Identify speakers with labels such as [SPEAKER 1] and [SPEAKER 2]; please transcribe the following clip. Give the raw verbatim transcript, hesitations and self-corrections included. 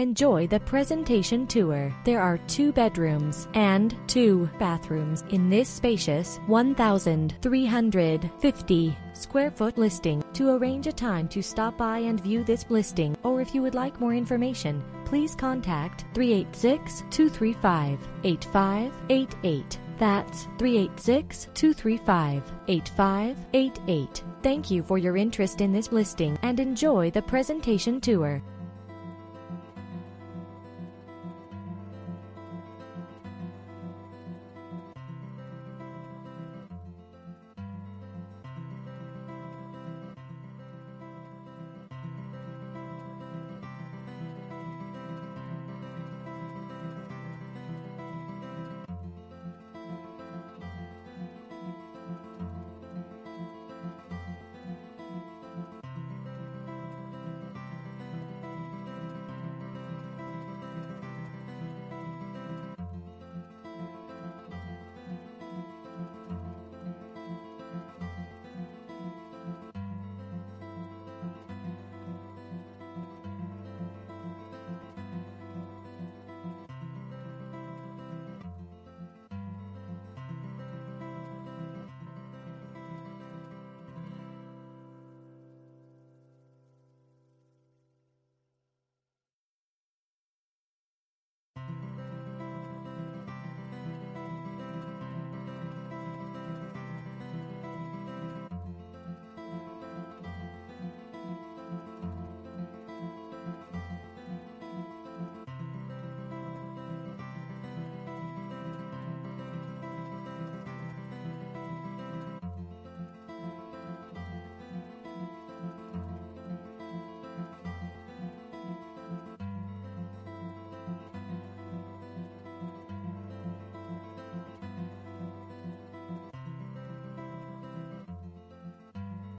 [SPEAKER 1] Enjoy the presentation tour. There are two bedrooms and two bathrooms in this spacious one thousand three hundred fifty square foot listing. To arrange a time to stop by and view this listing, or if you would like more information, please contact three eight six, two three five, eight five eight eight. That's three eight six, two three five, eight five eight eight. Thank you for your interest in this listing and enjoy the presentation tour.